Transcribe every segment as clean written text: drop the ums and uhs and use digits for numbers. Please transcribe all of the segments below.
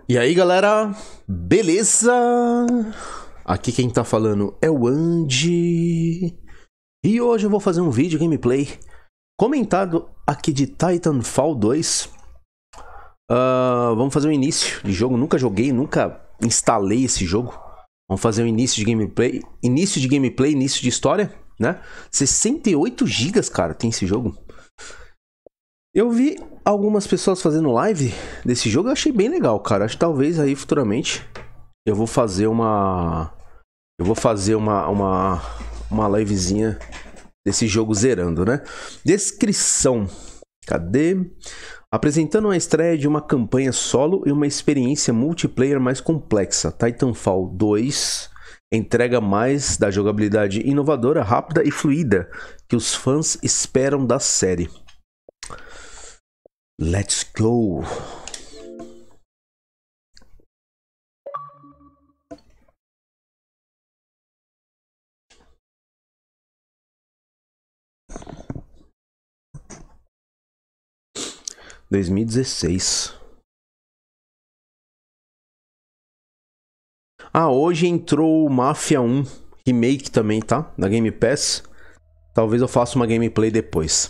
E aí galera, beleza? Aqui quem tá falando é o Andy. E hoje eu vou fazer um vídeo gameplay comentado aqui de Titanfall 2. Vamos fazer um início de jogo, nunca joguei, nunca instalei esse jogo. Vamos fazer um início de gameplay, início de história, né? 68 GB, cara, tem esse jogo. Eu vi algumas pessoas fazendo live desse jogo, eu achei bem legal, cara. Acho que talvez aí futuramente eu vou fazer uma livezinha desse jogo zerando, né? Descrição. Cadê? Apresentando a estreia de uma campanha solo e uma experiência multiplayer mais complexa. Titanfall 2 entrega mais da jogabilidade inovadora, rápida e fluida que os fãs esperam da série. Let's go! – 2016. Hoje entrou o Mafia 1 Remake também, tá? Na Game Pass. Talvez eu faça uma gameplay depois.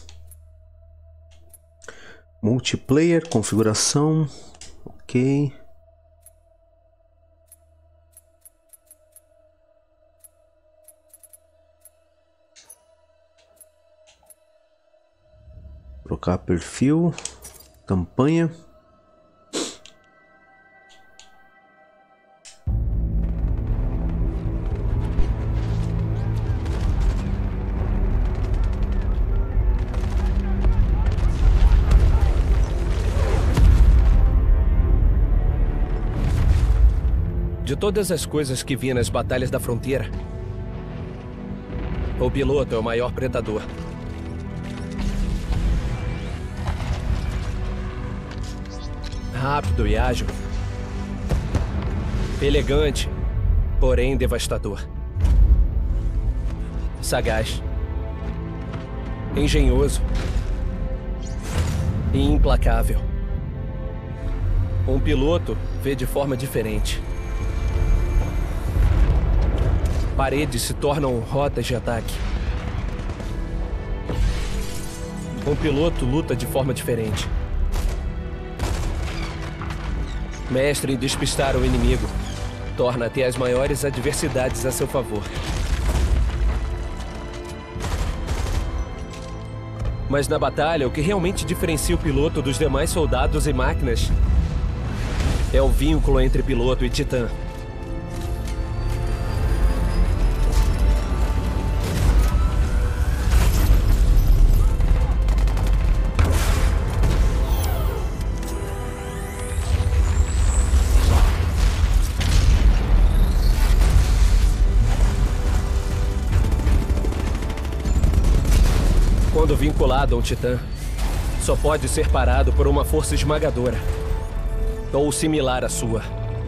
Multiplayer, configuração, ok. Trocar perfil, campanha. De todas as coisas que vi nas batalhas da fronteira, o piloto é o maior predador. Rápido e ágil. Elegante, porém devastador. Sagaz. Engenhoso. E implacável. Um piloto vê de forma diferente. Paredes se tornam rotas de ataque. Um piloto luta de forma diferente. Mestre em despistar o inimigo, torna até as maiores adversidades a seu favor. Mas na batalha, o que realmente diferencia o piloto dos demais soldados e máquinas é o vínculo entre piloto e titã. Quando vinculado a um titã, só pode ser parado por uma força esmagadora, ou similar à sua.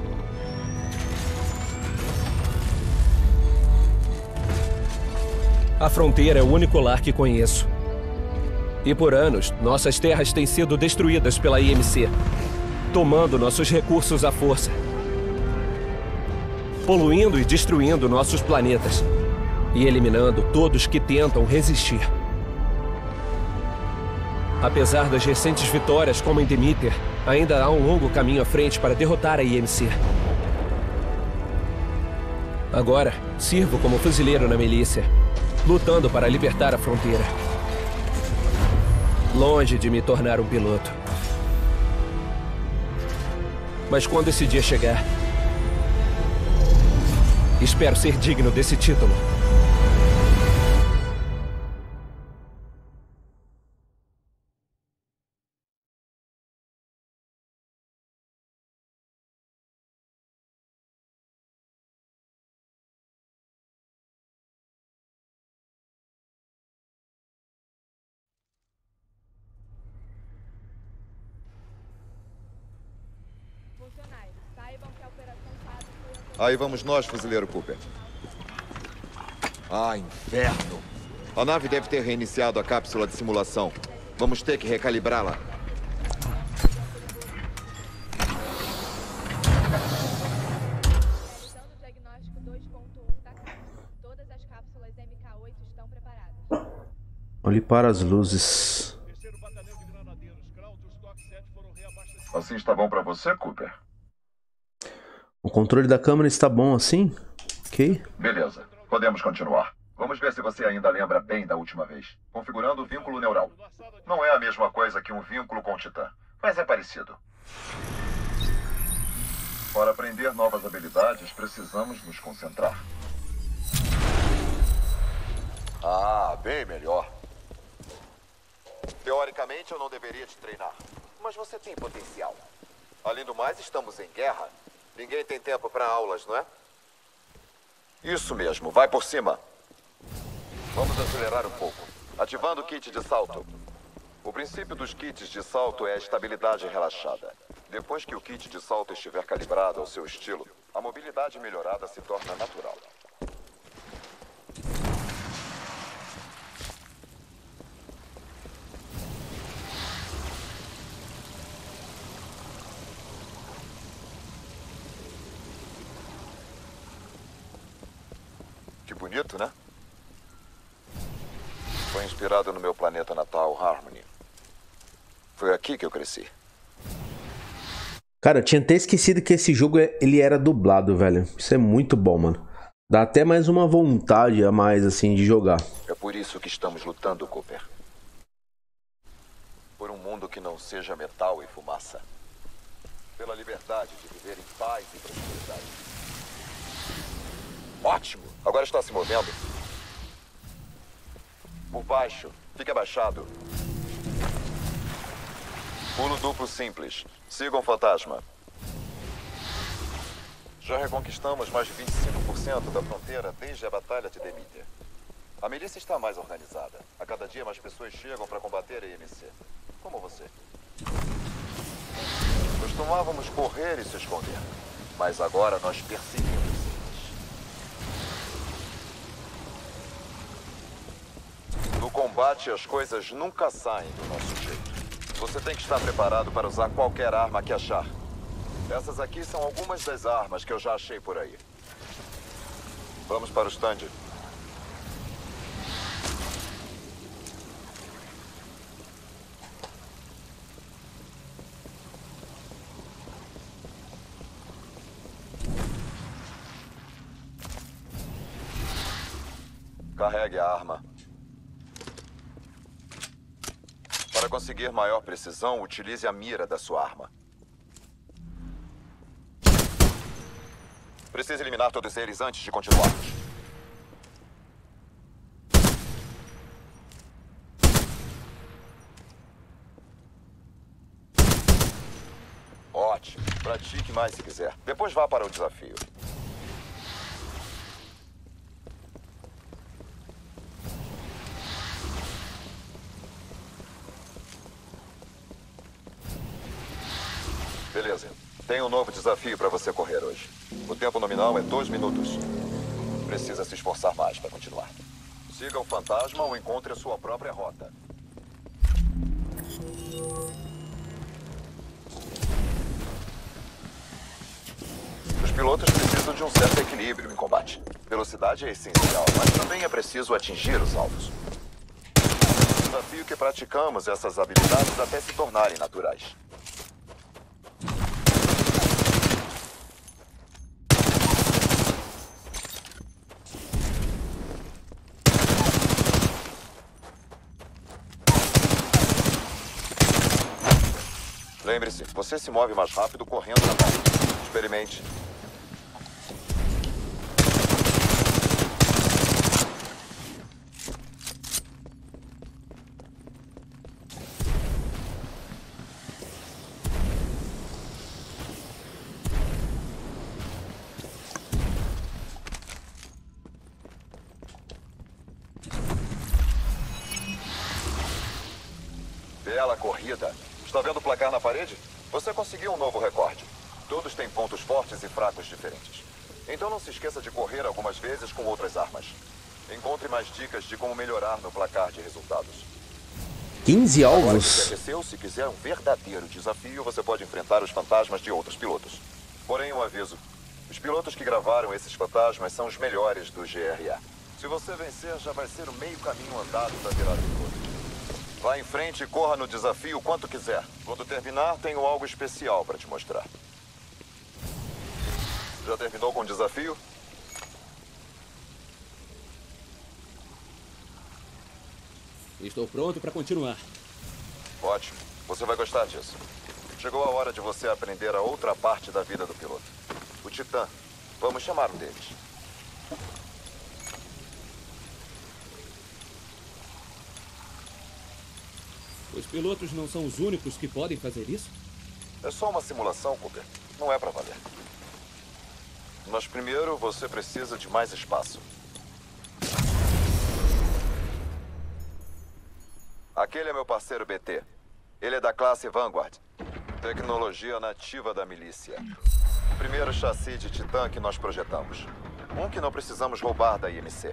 A fronteira é o único lar que conheço. E por anos, nossas terras têm sido destruídas pela IMC, tomando nossos recursos à força, poluindo e destruindo nossos planetas, e eliminando todos que tentam resistir. Apesar das recentes vitórias como em Demeter, ainda há um longo caminho à frente para derrotar a IMC. Agora, sirvo como fuzileiro na milícia, lutando para libertar a fronteira. Longe de me tornar um piloto. Mas quando esse dia chegar, espero ser digno desse título. Aí vamos nós, fuzileiro Cooper. Inferno! A nave deve ter reiniciado a cápsula de simulação. Vamos ter que recalibrá-la. Olhe para as luzes. Assim está bom para você, Cooper? O controle da câmera está bom assim? Ok. Beleza, podemos continuar. Vamos ver se você ainda lembra bem da última vez. Configurando o vínculo neural. Não é a mesma coisa que um vínculo com o Titã, mas é parecido. Para aprender novas habilidades, precisamos nos concentrar. Ah, bem melhor. Teoricamente, eu não deveria te treinar. Mas você tem potencial. Além do mais, estamos em guerra. Ninguém tem tempo para aulas, não é? Isso mesmo, vai por cima. Vamos acelerar um pouco. Ativando o kit de salto. O princípio dos kits de salto é a estabilidade relaxada. Depois que o kit de salto estiver calibrado ao seu estilo, a mobilidade melhorada se torna natural. Que bonito, né? Foi inspirado no meu planeta natal, Harmony. Foi aqui que eu cresci. Cara, eu tinha até esquecido que esse jogo ele era dublado, velho. Isso é muito bom, mano. Dá até mais uma vontade a mais, assim, de jogar. É por isso que estamos lutando, Cooper. Por um mundo que não seja metal e fumaça. Pela liberdade de viver em paz e prosperidade. Ótimo! Agora está se movendo. Por baixo. Fique abaixado. Pulo duplo simples. Sigam o fantasma. Já reconquistamos mais de 25% da fronteira desde a Batalha de Demitia. A milícia está mais organizada. A cada dia mais pessoas chegam para combater a EMC. Como você. Costumávamos correr e se esconder. Mas agora nós perseguimos eles. No combate, as coisas nunca saem do nosso jeito. Você tem que estar preparado para usar qualquer arma que achar. Essas aqui são algumas das armas que eu já achei por aí. Vamos para o stand. Carregue a arma. Para conseguir maior precisão, utilize a mira da sua arma. Precisa eliminar todos eles antes de continuarmos. Ótimo. Pratique mais se quiser. Depois vá para o desafio. Beleza. Tem um novo desafio para você correr hoje. O tempo nominal é 2 minutos. Precisa se esforçar mais para continuar. Siga o fantasma ou encontre a sua própria rota. Os pilotos precisam de um certo equilíbrio em combate. Velocidade é essencial, mas também é preciso atingir os alvos. O desafio que praticamos essas habilidades até se tornarem naturais. Lembre-se, você se move mais rápido correndo na parede. Experimente. Bela corrida. Está vendo o placar na parede? Você conseguiu um novo recorde. Todos têm pontos fortes e fracos diferentes. Então não se esqueça de correr algumas vezes com outras armas. Encontre mais dicas de como melhorar no placar de resultados. 15 Agora que alvos? se aqueceu, se quiser um verdadeiro desafio, você pode enfrentar os fantasmas de outros pilotos. Porém, um aviso. Os pilotos que gravaram esses fantasmas são os melhores do GRA. Se você vencer, já vai ser o meio caminho andado para virar piloto. Vá em frente e corra no desafio quanto quiser. Quando terminar, tenho algo especial para te mostrar. Já terminou com o desafio? Estou pronto para continuar. Ótimo. Você vai gostar disso. Chegou a hora de você aprender a outra parte da vida do piloto. O Titã. Vamos chamar um deles. Os pilotos não são os únicos que podem fazer isso? É só uma simulação, Cooper. Não é para valer. Mas primeiro você precisa de mais espaço. Aquele é meu parceiro BT. Ele é da classe Vanguard. Tecnologia nativa da milícia. O primeiro chassi de Titã que nós projetamos. Um que não precisamos roubar da IMC.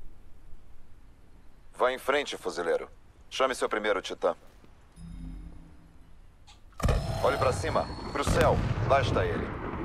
Vá em frente, fuzileiro. Chame seu primeiro Titã. Olhe para cima, para o céu. Lá está ele.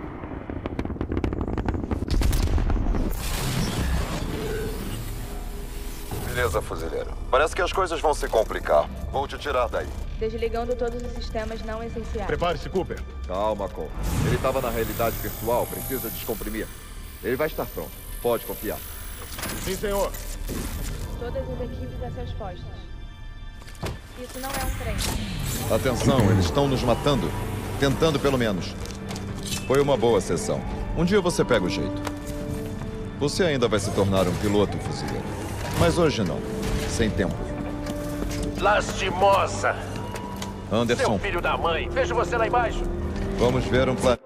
Beleza, fuzileiro. Parece que as coisas vão se complicar. Vou te tirar daí. Desligando todos os sistemas não essenciais. Prepare-se, Cooper. Calma, Cole. Ele estava na realidade virtual. Precisa descomprimir. Ele vai estar pronto. Pode confiar. Sim, senhor. Todas as equipes a seus postos. Isso não é um trem. Atenção, eles estão nos matando. Tentando, pelo menos. Foi uma boa sessão. Um dia você pega o jeito. Você ainda vai se tornar um piloto, fuzileiro. Mas hoje não. Sem tempo. Lastimosa! Anderson. Seu filho da mãe! Vejo você lá embaixo! Vamos ver um planeta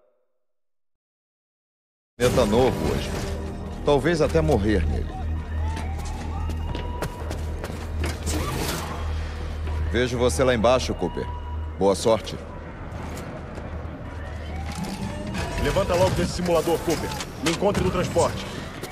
novo hoje. Talvez até morrer nele. Vejo você lá embaixo, Cooper. Boa sorte. Levanta logo desse simulador, Cooper. Me encontre no transporte.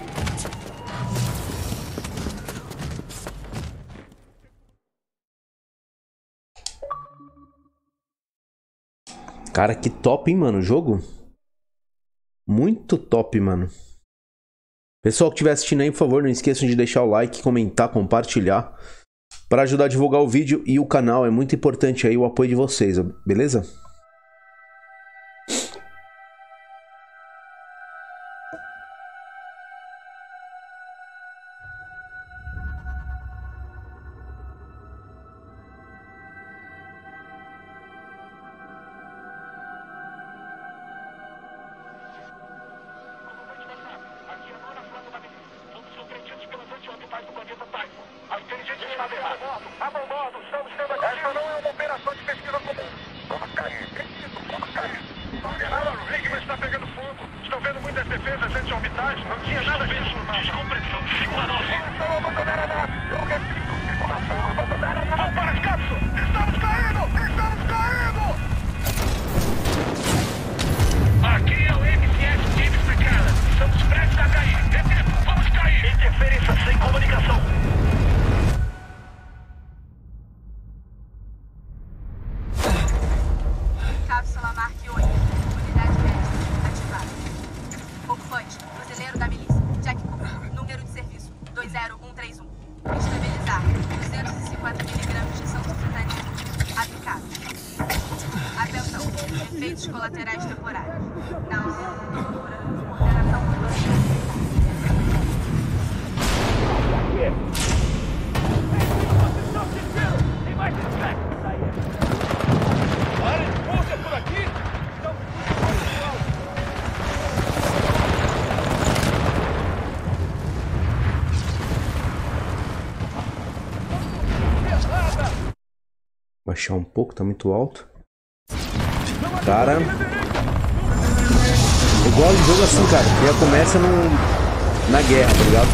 Cara, que top, hein, mano, o jogo. Muito top, mano. Pessoal que estiver assistindo aí, por favor, não esqueçam de deixar o like, comentar, compartilhar. Para ajudar a divulgar o vídeo e o canal. É muito importante aí o apoio de vocês, beleza? Cápsula Mark 8. Unidade médica. Ativada. Ocupante. Fuzileiro da milícia. Jack Cooper. Número de serviço. 20131. Estabilizar. 250 mg de sanfetanina. Aplicado. Atenção. Efeitos colaterais temporários. Náusea. Coordenação motora. Tem mais destaque! Área de força por aqui! Baixar um pouco, tá muito alto. Cara, eu gosto de jogo assim, cara, que já começa na guerra, tá ligado?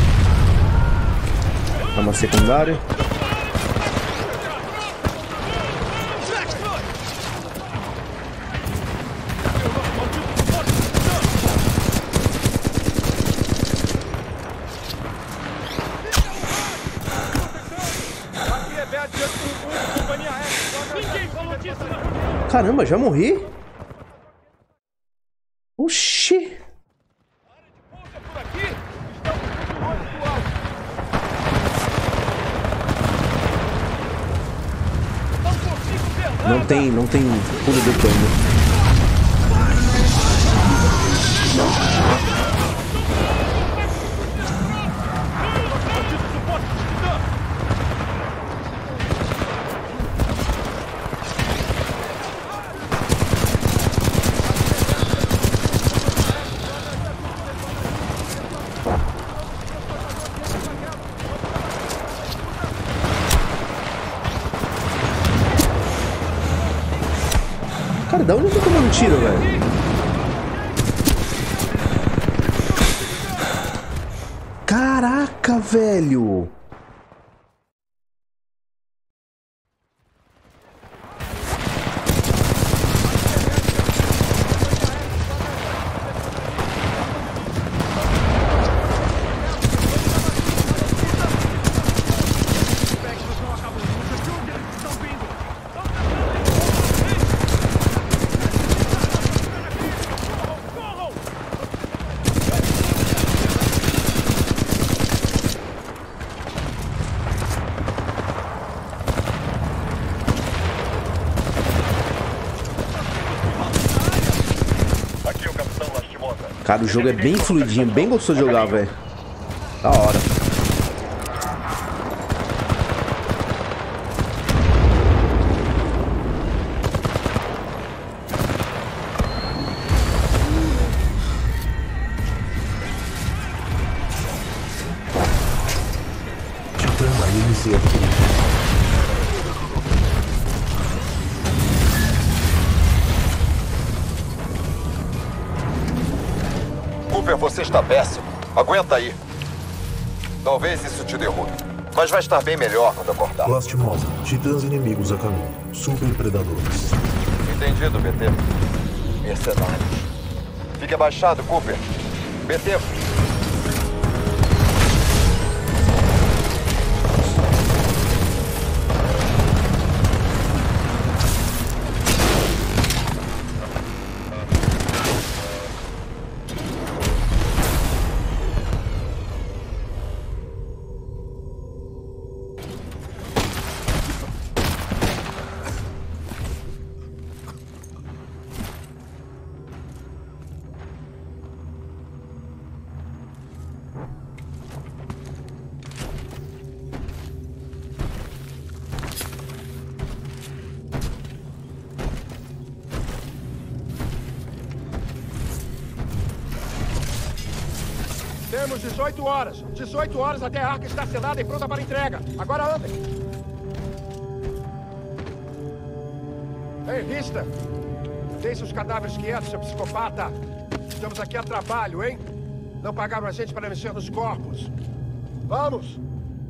Arma secundária. Caramba, já morri? Oxi! tem pulo de dano. Cara, da onde eu tô tomando tiro, velho? Caraca, velho! Cara, o jogo é bem fluidinho, bem gostoso de jogar, velho. Da hora. Você está péssimo. Aguenta aí. Talvez isso te derrube. Mas vai estar bem melhor quando acordar. Lastimosa. Titãs inimigos a caminho. Super predadores. Entendido, BT. Mercenários. Fique abaixado, Cooper. BT. Temos 18 horas. 18 horas até a arca estar selada e pronta para entrega. Agora andem. Ei, Rista. Deixe os cadáveres quietos, seu psicopata. Estamos aqui a trabalho, hein? Não pagaram a gente para mexer nos corpos. Vamos!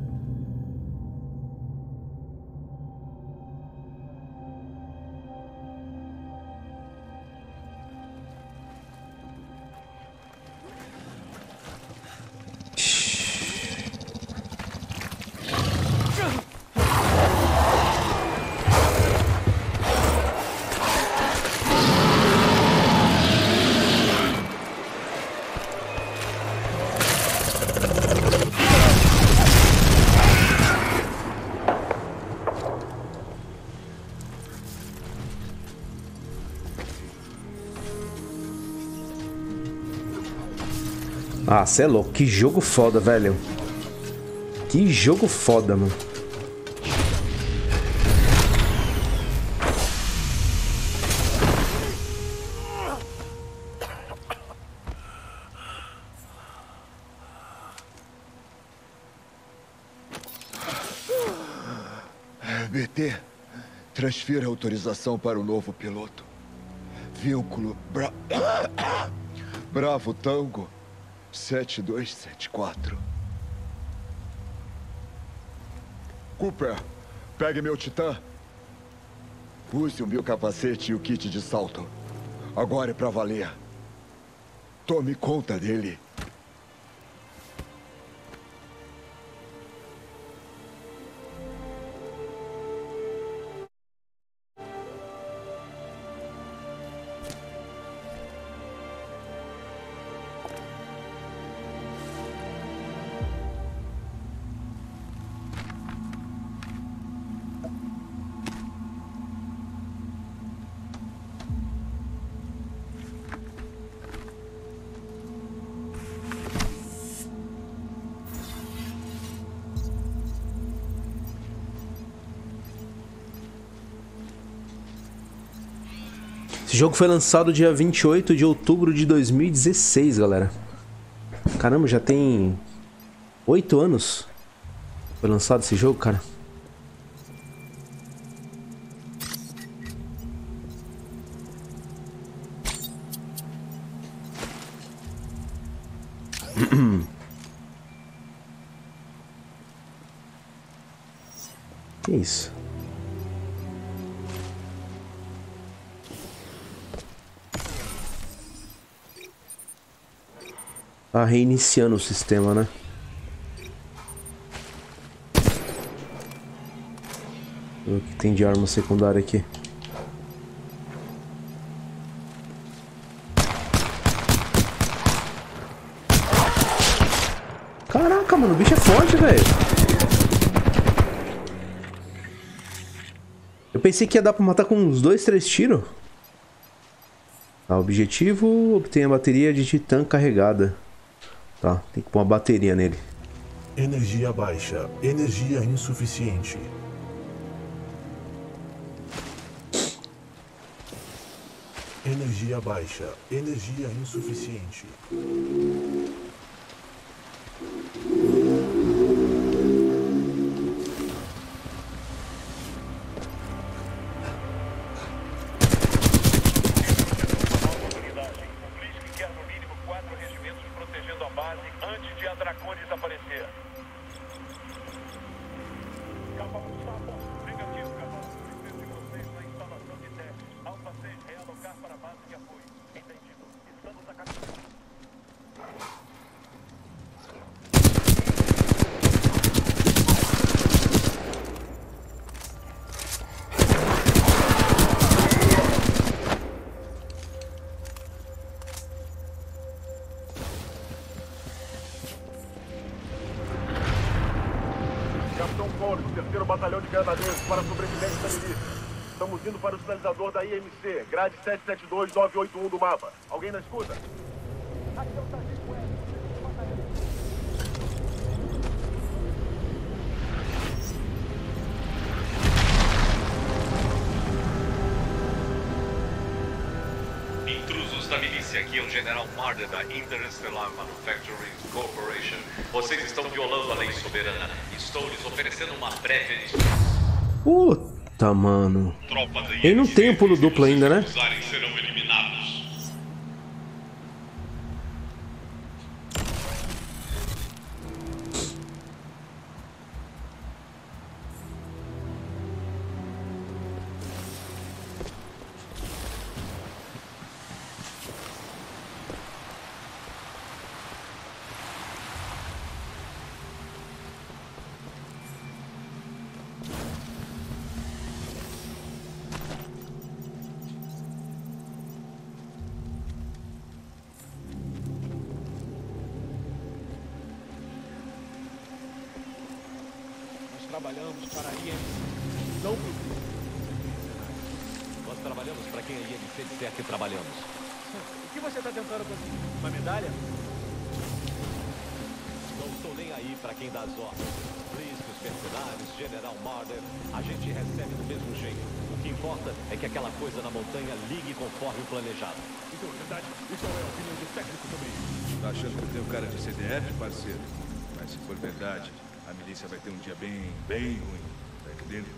Ah, cê é louco. Que jogo foda, velho. Que jogo foda, mano. BT, transfira a autorização para o novo piloto. Vínculo Bravo Tango 7274. Cooper, pegue meu Titã. Use o meu capacete e o kit de salto. Agora é pra valer. Tome conta dele. jogo foi lançado dia 28 de outubro de 2016, galera. Caramba, já tem 8 anos que foi lançado esse jogo, cara. Que isso? Tá reiniciando o sistema, né? O que tem de arma secundária aqui? Caraca, mano, o bicho é forte, velho. Eu pensei que ia dar pra matar com uns 2, 3 tiros. Tá, objetivo: obtenha a bateria de titã carregada. Tá, tem que pôr uma bateria nele. Energia baixa. Energia insuficiente. Energia baixa. Energia insuficiente. Terceiro Batalhão de Granadeiros para sobreviventes da milícia. Estamos indo para o sinalizador da IMC, grade 772981 do mapa. Alguém na escuta? Aqui é o Sargento Webb. Intrusos da milícia, aqui é o General Marder da Interstellar Manufacturing Corporation. Vocês estão violando a lei soberana. Estou lhes oferecendo uma breve anistia. Puta, mano. Ele não tem o pulo duplo ainda, né? Serão eliminados. Trabalhamos para a IMC. Não Nós trabalhamos para quem a IMC disser que trabalhamos. O que você está tentando conseguir? Uma medalha? Não estou nem aí para quem dá as ordens. Príncipes, mercenários, General Marder, a gente recebe do mesmo jeito. O que importa é que aquela coisa na montanha ligue conforme o planejado. Então, verdade, isso é a opinião do técnico sobre isso. Tá achando que eu tenho cara de CDF, parceiro? Mas se for verdade, a milícia vai ter um dia bem ruim, tá entendendo?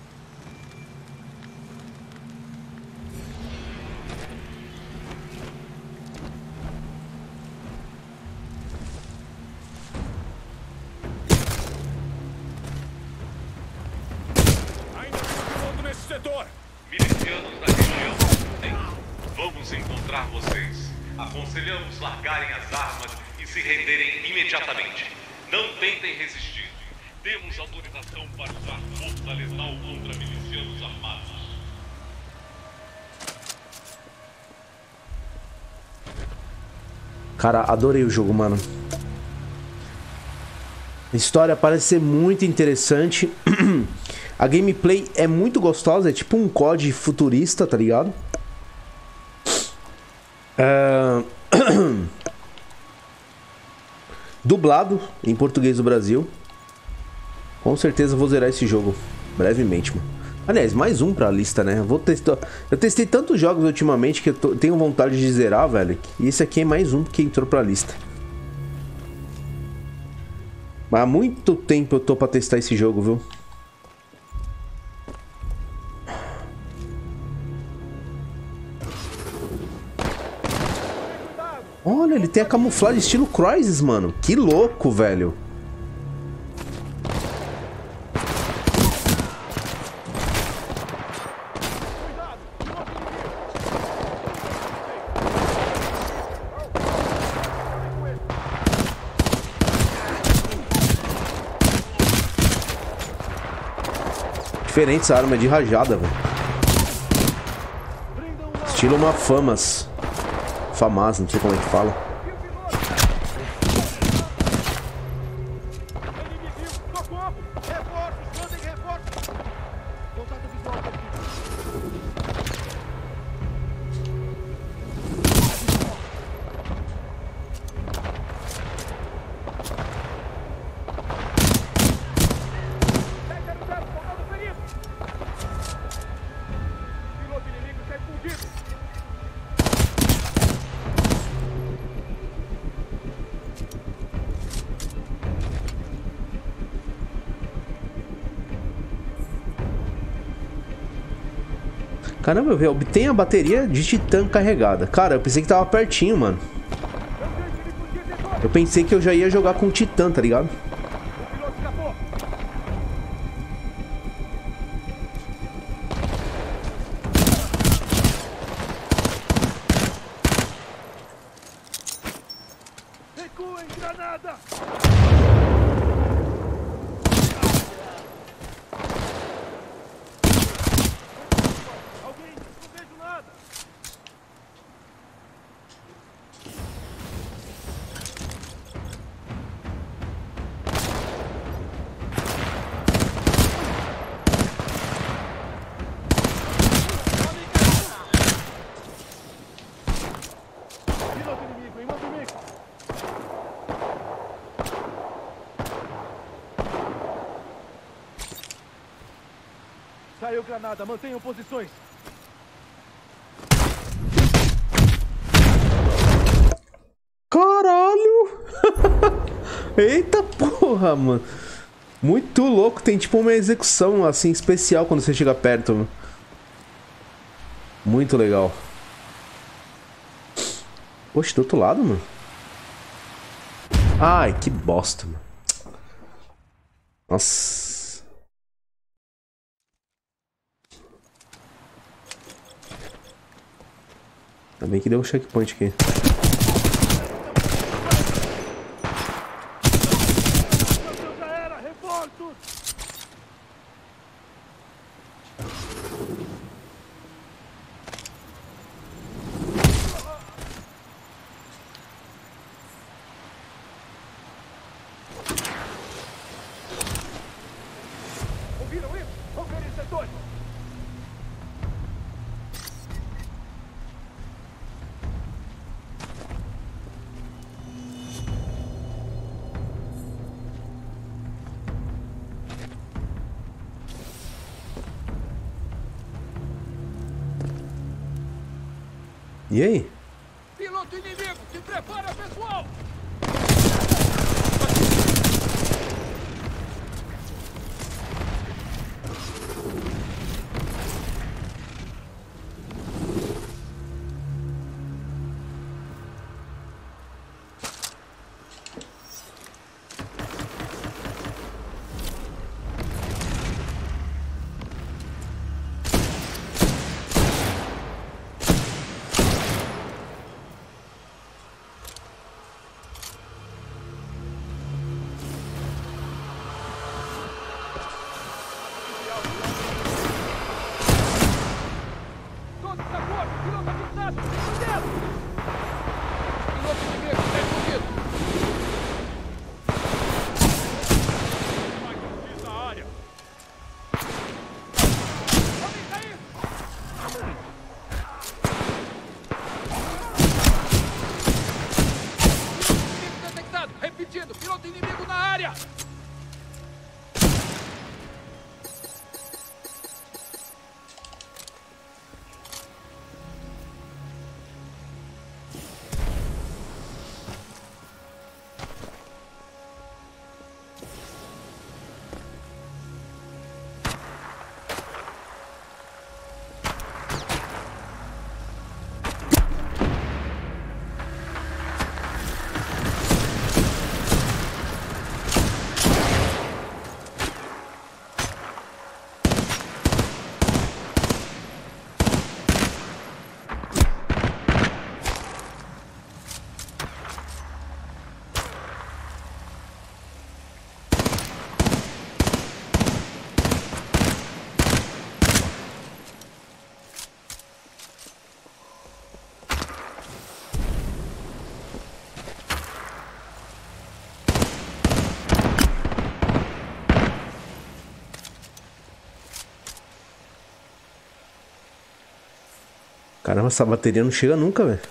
Ainda tem piloto nesse setor! Milicianos da região, vamos encontrar vocês. Aconselhamos largarem as armas e se renderem imediatamente. Não tentem resistir. Temos autorização para usar força letal contra milicianos armados. Cara, adorei o jogo, mano. A história parece ser muito interessante. A gameplay é muito gostosa. É tipo um COD futurista, tá ligado? Dublado em português do Brasil. Com certeza vou zerar esse jogo brevemente, mano. Aliás, mais um pra lista, né? Vou testar. Eu testei tantos jogos ultimamente que eu tenho vontade de zerar, velho. E esse aqui é mais um que entrou pra lista. Mas há muito tempo eu tô pra testar esse jogo, viu? Olha, ele tem a camuflagem estilo Crysis, mano. Que louco, velho. Diferente essa arma, é de rajada, velho. Estilo uma FAMAS. FAMAS, não sei como é que fala. Caramba, eu obtenho a bateria de Titã carregada. Cara, eu pensei que tava pertinho, mano. Eu pensei que eu já ia jogar com Titã, tá ligado? Recuem, granada! Saiu granada, mantenham posições. Caralho! Eita porra, mano. Muito louco, tem tipo uma execução assim especial quando você chega perto, mano. Muito legal. Poxa, do outro lado, mano. Ai, que bosta, mano. Nossa. Ainda bem que deu um checkpoint aqui. Ouviram isso? Vamos ver esse setor! E aí? Piloto inimigo, se prepara, pessoal! Caramba, essa bateria não chega nunca, velho.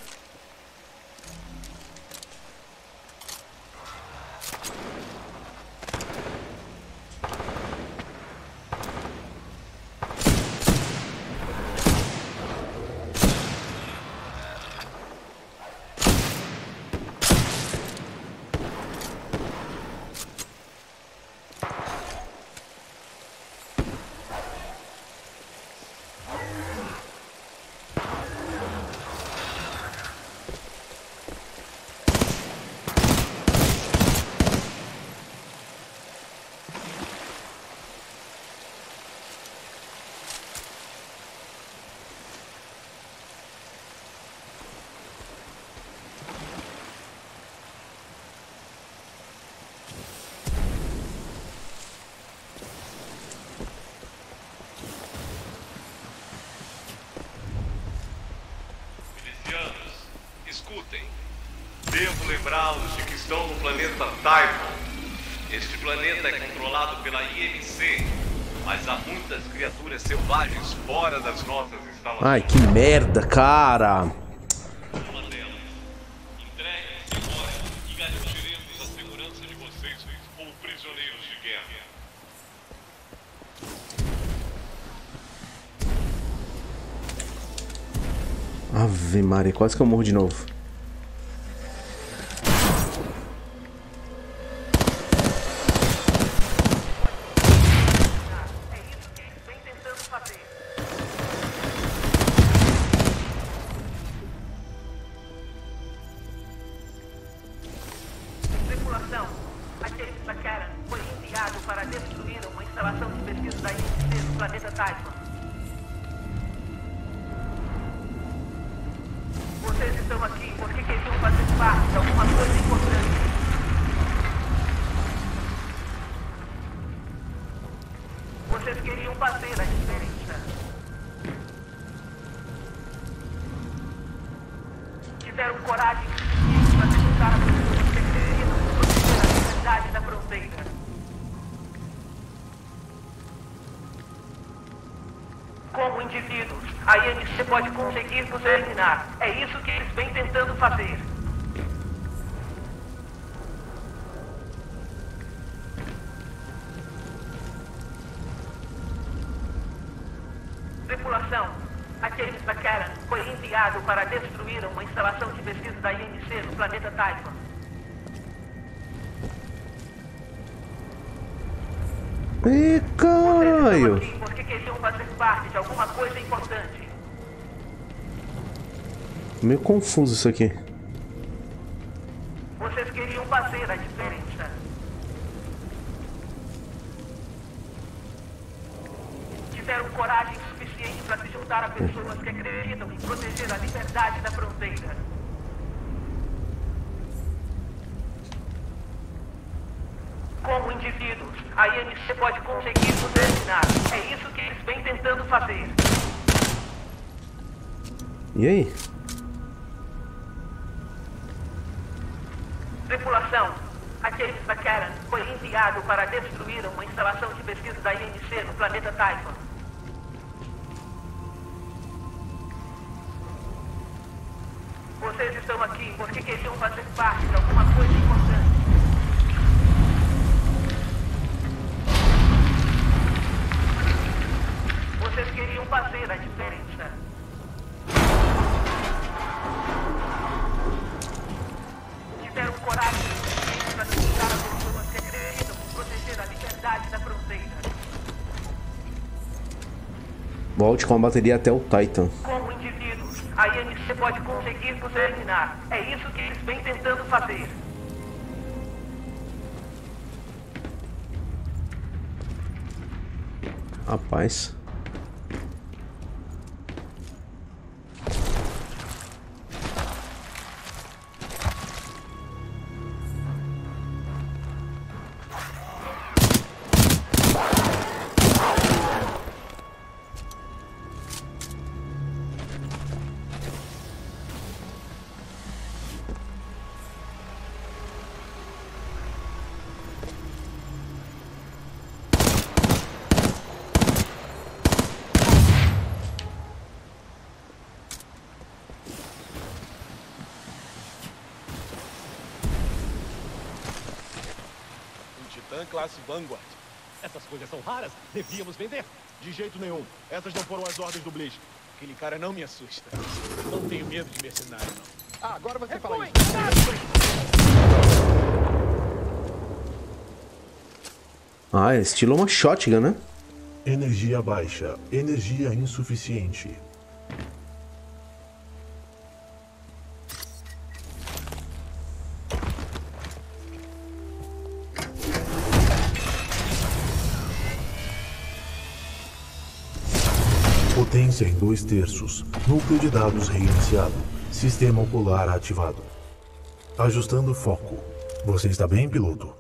Escutem, devo lembrá-los de que estão no planeta Typhon. Este planeta é controlado pela IMC, mas há muitas criaturas selvagens fora das nossas instalações. Ai, que merda, cara! Uma delas. Entreguem-se agora e garantiremos a segurança de vocês como prisioneiros de guerra. Ave Maria, quase que eu morro de novo. Tripulação, aquele Sakara foi enviado para destruir uma instalação de pesquisa da IMC no planeta Typhon. Vocês estão aqui porque queriam fazer parte de alguma coisa importante. Vocês queriam fazer a diferença. Tiveram coragem suficiente para se juntar a pessoas que queriam proteger a liberdade da fronteira. Como indivíduos, a IMC pode conseguir nos eliminar. É isso que eles vêm tentando fazer. Tripulação, aquele Sakara foi enviado para destruir uma instalação de pesquisa da IMC no planeta Typhon. Ih, caralho! Porque queriam fazer parte de alguma coisa importante. Meio confuso isso aqui. Vocês queriam fazer a diferença. Tiveram coragem suficiente para se juntar a pessoas que acreditam em proteger a liberdade da fronteira. Como indivíduos, a IMC pode conseguir nos eliminar. É isso que eles vêm tentando fazer. E aí? Tripulação, aquele Sakara foi enviado para destruir uma instalação de pesquisa da IMC no planeta Typhon. Vocês estão aqui porque queriam fazer parte de alguma coisa importante. Vocês queriam fazer a diferença. Tiveram coragem suficiente para juntar a pessoas que acreditam em proteger a liberdade da fronteira. Volte com a bateria até o Titan. Como indivíduos, a IMC pode conseguir nos eliminar. É isso que eles vêm tentando fazer. Rapaz. Titan classe Vanguard. Essas coisas são raras. Devíamos vender. De jeito nenhum. Essas não foram as ordens do Blitz. Aquele cara não me assusta. Não tenho medo de mercenário, não. Ah, agora você fala isso. Ah, é estilo uma shotgun, né? Energia baixa. Energia insuficiente. Potência em 2/3. Núcleo de dados reiniciado. Sistema ocular ativado. Ajustando foco. Você está bem, piloto?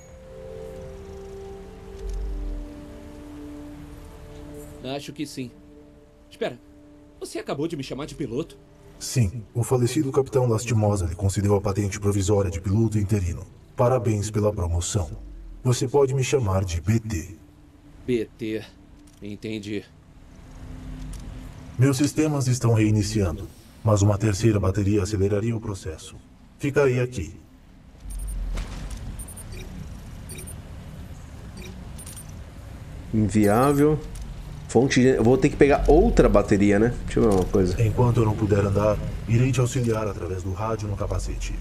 Acho que sim. Espera, você acabou de me chamar de piloto? Sim, o falecido capitão Lastimosa lhe concedeu a patente provisória de piloto interino. Parabéns pela promoção. Você pode me chamar de BT. BT. Entendi. Meus sistemas estão reiniciando, mas uma terceira bateria aceleraria o processo. Ficarei aqui. Inviável. Fonte de... Eu vou ter que pegar outra bateria, né? Deixa eu ver uma coisa. Enquanto eu não puder andar, irei te auxiliar através do rádio no capacete.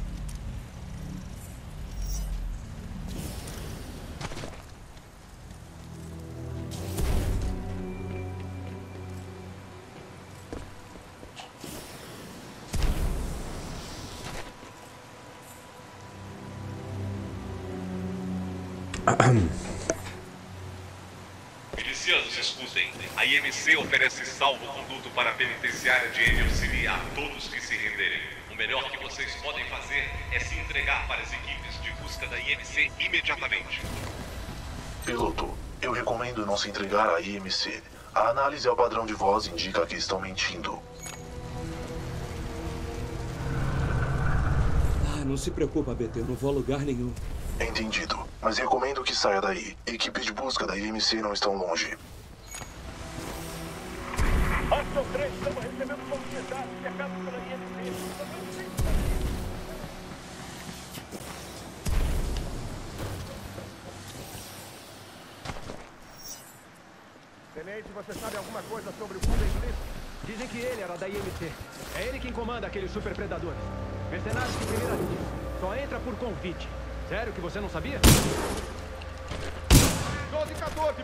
Milicianos, escutem. A IMC oferece salvo-conduto para a penitenciária de Emil a todos que se renderem. O melhor que vocês podem fazer é se entregar para as equipes de busca da IMC imediatamente. Piloto, eu recomendo não se entregar à IMC. A análise ao padrão de voz indica que estão mentindo. Ah, não se preocupa, BT. Eu não vou a lugar nenhum. Entendido. Mas recomendo que saia daí. Equipes de busca da IMC não estão longe. Ação 3, estamos recebendo comunidade cercada pela IMC. Tenente, você sabe alguma coisa sobre o Golden Blitz? Dizem que ele era da IMC. É ele quem comanda aqueles super predadores. Mercenários de primeira linha. Só entra por convite. Sério que você não sabia? 12-14,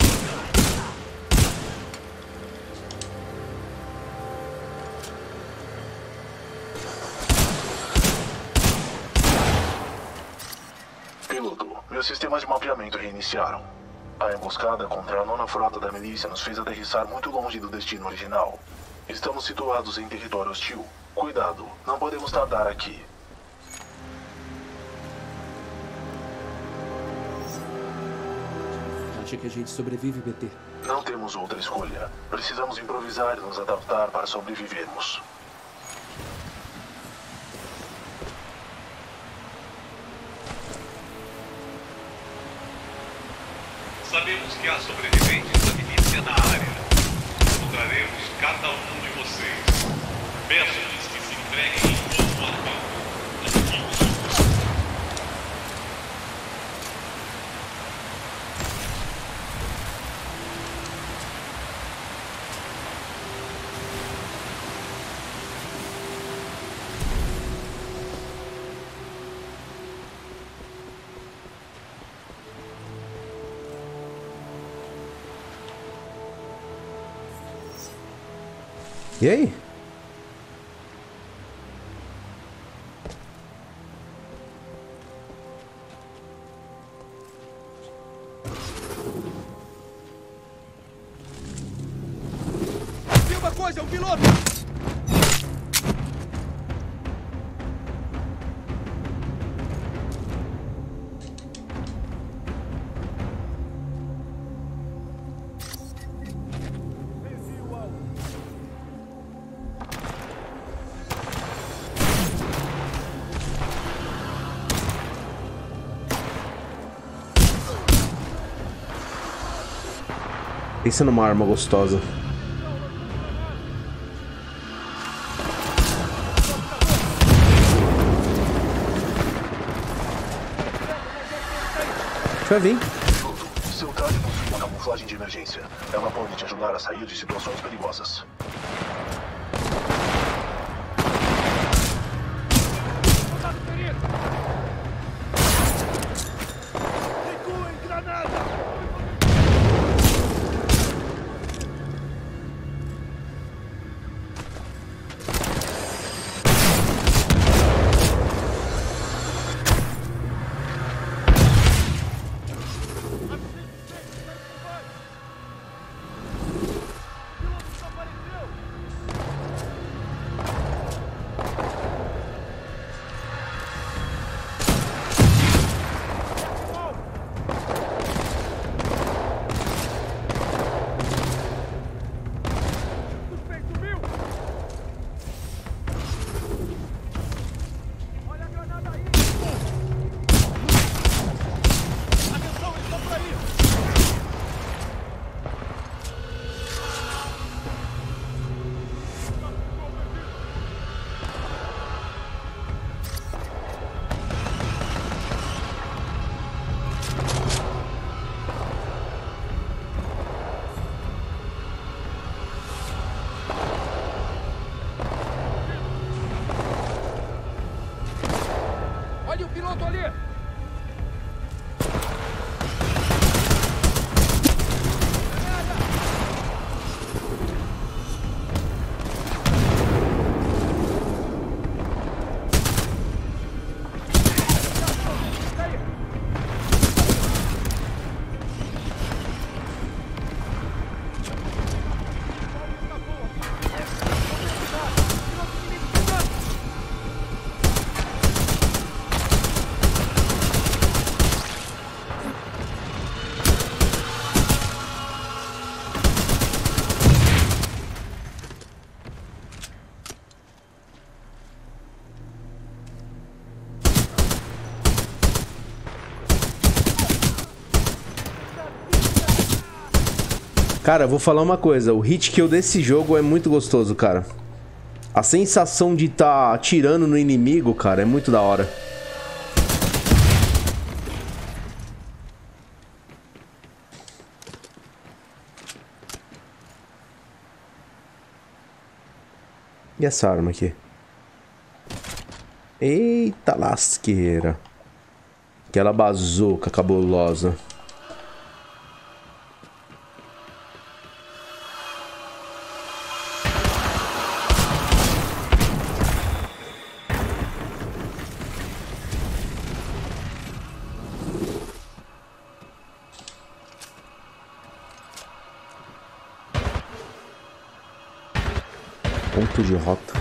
Piloto, meus sistemas de mapeamento reiniciaram. A emboscada contra a 9ª Frota da milícia nos fez aterrissar muito longe do destino original. Estamos situados em território hostil. Cuidado, não podemos tardar aqui. Acha que a gente sobrevive, BT? Não temos outra escolha. Precisamos improvisar e nos adaptar para sobrevivermos. Sabemos que há sobreviventes da milícia na área. Encontraremos cada um de vocês. Peço-lhes que se entreguem em todo o armamento. E aí? Tem uma coisa, um piloto! Pensa numa arma gostosa. Deixa vai vir. Seu traje possui uma camuflagem de emergência. Ela pode te ajudar a sair de situações perigosas. Recuem, granada! Olha o piloto ali! Cara, vou falar uma coisa. O hit kill desse jogo é muito gostoso, cara. A sensação de estar atirando no inimigo, cara, é muito da hora. E essa arma aqui? Eita lasqueira. Aquela bazuca cabulosa. Ponto de rota.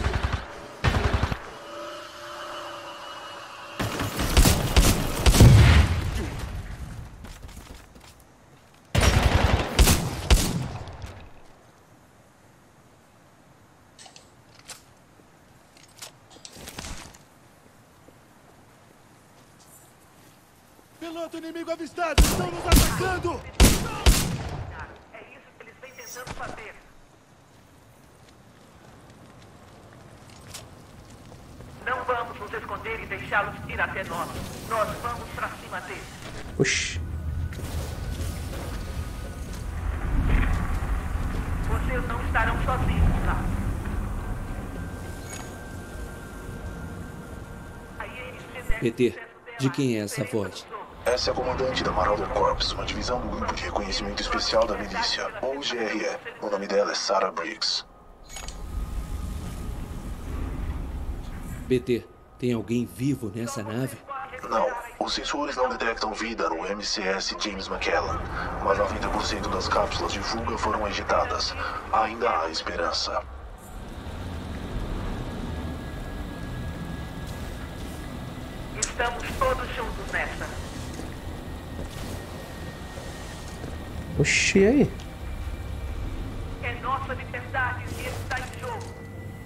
Piloto inimigo avistado! Estão nos atacando! É isso que eles vêm tentando fazer. Não vamos nos esconder e deixá-los ir até nós. Nós vamos pra cima deles. Oxi. Vocês não estarão sozinhos lá. PT, de quem é essa voz? Essa é a comandante da Marauder Corps, uma divisão do Grupo de Reconhecimento Especial da Milícia, ou GRE. O nome dela é Sarah Briggs. PT, tem alguém vivo nessa nave? Não, os sensores não detectam vida no MCS James McCallan, mas 90% das cápsulas de fuga foram ejetadas. Ainda há esperança. Estamos todos juntos nessa. Oxi, e aí? É nossa liberdade que está em jogo.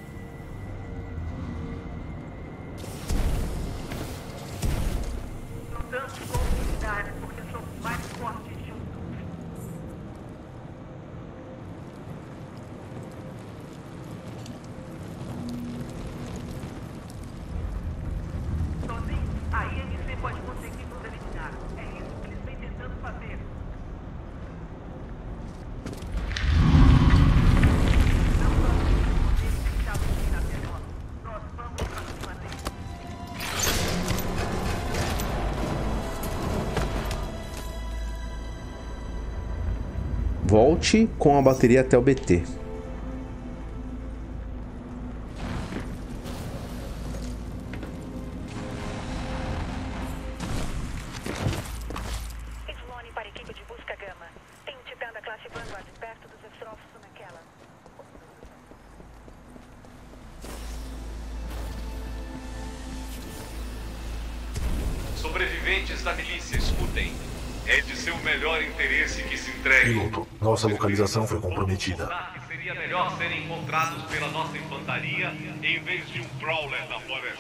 Lutamos com unidade porque somos mais fortes juntos. Sozinhos, a IMC pode conseguir nos eliminar. É isso que eles vêm tentando. Volte com a bateria até o BT. Sloane para a equipe de busca Gama. Tem um titã da classe Vanguard perto dos estroços naquela. Sobreviventes da milícia, escutem. É de seu melhor interesse que se entregue. Piloto, nossa localização foi comprometida. Seria melhor serem encontrados pela nossa infantaria em vez de um crawler da floresta.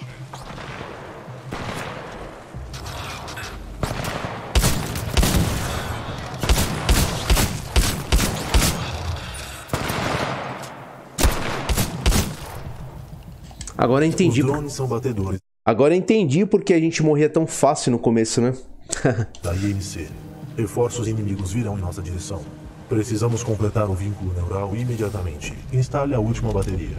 Agora eu entendi. Os drones são batedores. Agora eu entendi porque a gente morria tão fácil no começo, né? Da IMC. Reforços inimigos virão em nossa direção. Precisamos completar o vínculo neural imediatamente. Instale a última bateria.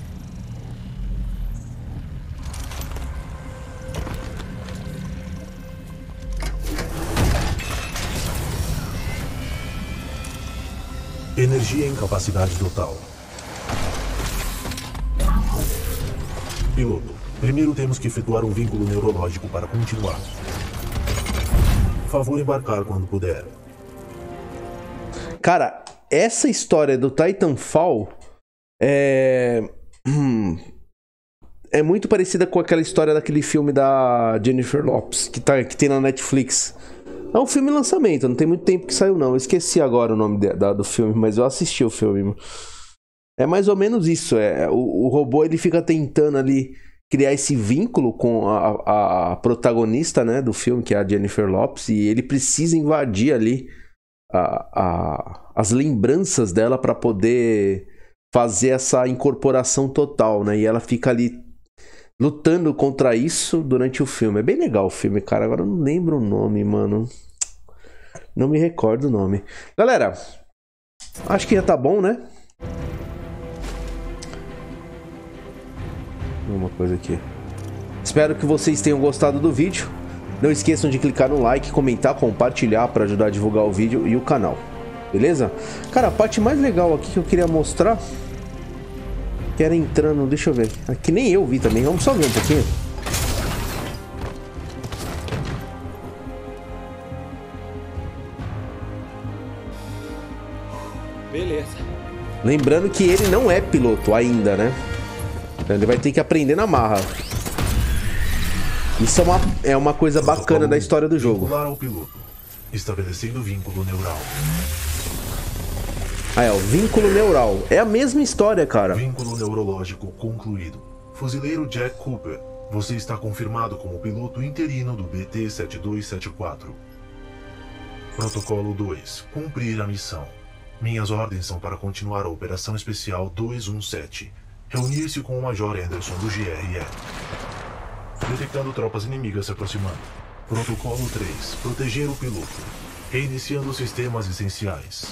Energia em capacidade total. Piloto, primeiro temos que efetuar um vínculo neurológico para continuar. Por favor, embarcar quando puder. Cara, essa história do Titanfall é muito parecida com aquela história daquele filme da Jennifer Lopez, que tem na Netflix. É um filme lançamento, não tem muito tempo que saiu não. Eu esqueci agora o nome do filme, mas eu assisti o filme. É mais ou menos isso. O robô ele fica tentando ali criar esse vínculo com a protagonista, né, do filme, que é a Jennifer Lopez, e ele precisa invadir ali as lembranças dela para poder fazer essa incorporação total, né? E ela fica ali lutando contra isso durante o filme. É bem legal o filme, cara. Agora eu não lembro o nome, mano. Não me recordo o nome. Galera, acho que já tá bom, né? Uma coisa aqui. Espero que vocês tenham gostado do vídeo. Não esqueçam de clicar no like, comentar, compartilhar para ajudar a divulgar o vídeo e o canal. Beleza? Cara, a parte mais legal aqui que eu queria mostrar, que era entrando, deixa eu ver. Aqui nem eu vi também. Vamos só ver um pouquinho. Beleza. Lembrando que ele não é piloto ainda, né? Ele vai ter que aprender na marra. Isso é uma coisa bacana da história do jogo. Vincular ao piloto. Estabelecendo vínculo neural. Ah, o vínculo neural. É a mesma história, cara. Vínculo neurológico concluído. Fuzileiro Jack Cooper, você está confirmado como piloto interino do BT-7274. Protocolo 2. Cumprir a missão. Minhas ordens são para continuar a Operação Especial 217. Reunir-se com o Major Anderson do GRE. Detectando tropas inimigas se aproximando. Protocolo 3. Proteger o piloto. Reiniciando os sistemas essenciais.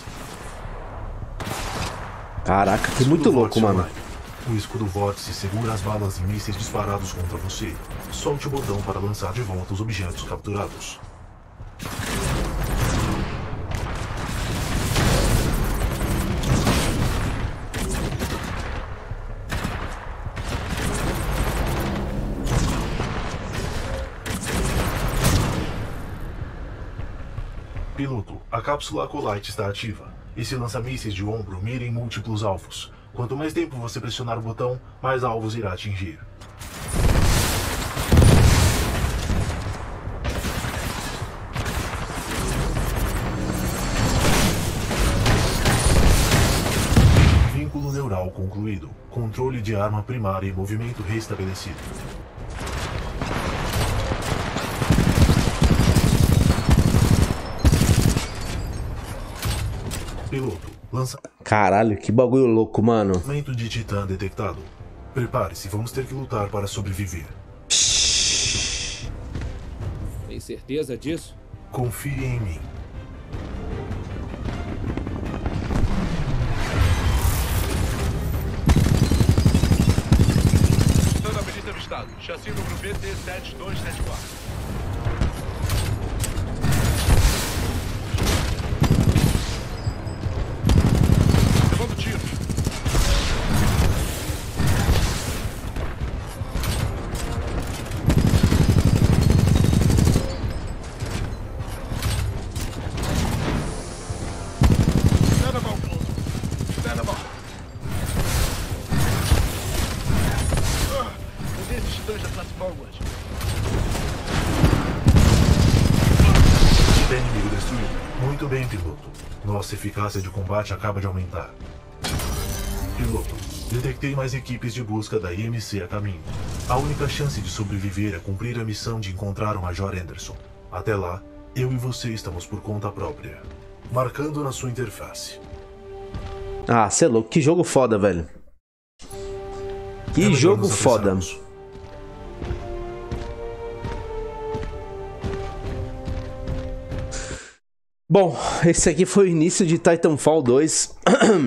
Caraca, que muito louco, mano. O escudo vórtice segura as balas e mísseis disparados contra você. Solte o botão para lançar de volta os objetos capturados. Piloto, a cápsula Acolyte está ativa. Esse lança-mísseis de ombro mira em múltiplos alvos. Quanto mais tempo você pressionar o botão, mais alvos irá atingir. Vínculo neural concluído. Controle de arma primária e movimento restabelecido. Piloto, lança... Caralho, que bagulho louco, mano. Lançamento de Titã detectado. Prepare-se, vamos ter que lutar para sobreviver. Tem certeza disso? Confie em mim. Dando a medida do estado. Chassi número BT-7274. bem, piloto. Nossa eficácia de combate acaba de aumentar. Piloto, detectei mais equipes de busca da IMC a caminho. A única chance de sobreviver é cumprir a missão de encontrar o Major Anderson. Até lá, eu e você estamos por conta própria. Marcando na sua interface. Ah, cê é louco. Que jogo foda, velho. Que jogo foda. Bom, esse aqui foi o início de Titanfall 2.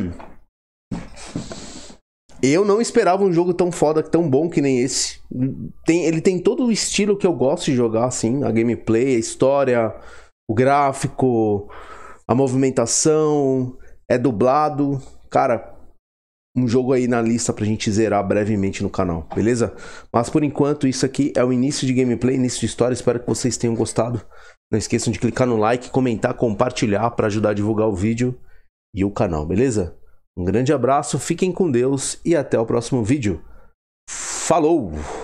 Eu não esperava um jogo tão foda, tão bom que nem esse. Ele tem todo o estilo que eu gosto de jogar, assim. A gameplay, a história, o gráfico, a movimentação, é dublado. Cara, um jogo aí na lista pra gente zerar brevemente no canal, beleza? Mas por enquanto isso aqui é o início de gameplay, início de história. Espero que vocês tenham gostado. Não esqueçam de clicar no like, comentar, compartilhar para ajudar a divulgar o vídeo e o canal, beleza? Um grande abraço, fiquem com Deus e até o próximo vídeo. Falou!